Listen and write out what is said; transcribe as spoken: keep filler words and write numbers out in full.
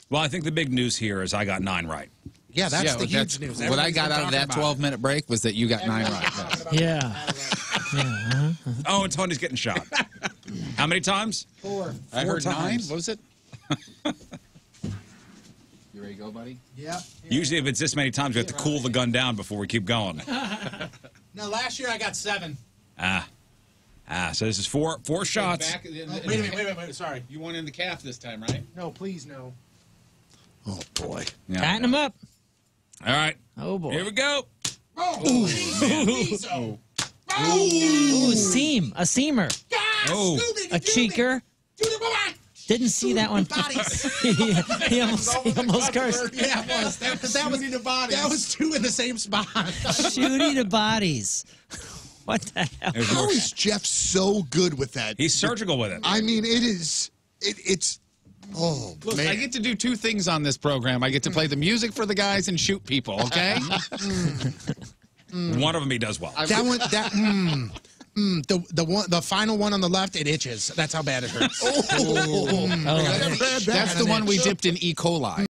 Well, I think the big news here is I got nine right. Yeah, that's yeah, the huge that's, news. What I got out of that twelve-minute break was that you got nine right. Yeah. yeah. Uh-huh. Oh, and Tony's getting shot. How many times? Four. I Four heard times. nine. What was it? You ready to go, buddy? Yep. Usually, if it's this many times, we have to cool the gun down before we keep going. No, last year I got seven. Ah. Ah, so this is four four shots. Back, in, in, Oh, wait a minute, wait a minute, wait, sorry. You won in the calf this time, right? No, please, no. Oh, boy. Yeah. Tighten them up. All right. Oh, boy. Here we go. Oh, louise-oh. Ooh, seam. A seamer. Oh. A cheeker. Didn't see that one. he, he almost, he almost cursed. Yeah, it was. That, that, was, that was two in the same spot. Shooty to bodies. What the hell? There's How more. is Jeff so good with that? He's surgical with it. I mean, it is. It, it's. Oh, Look, man. I get to do two things on this program. I get to play the music for the guys and shoot people, okay? One of them he does well. That one, that, mm, mm, the, the one, the final one on the left, it itches. That's how bad it hurts. Oh, Oh, I've had that. That's the one we dipped in E. coli.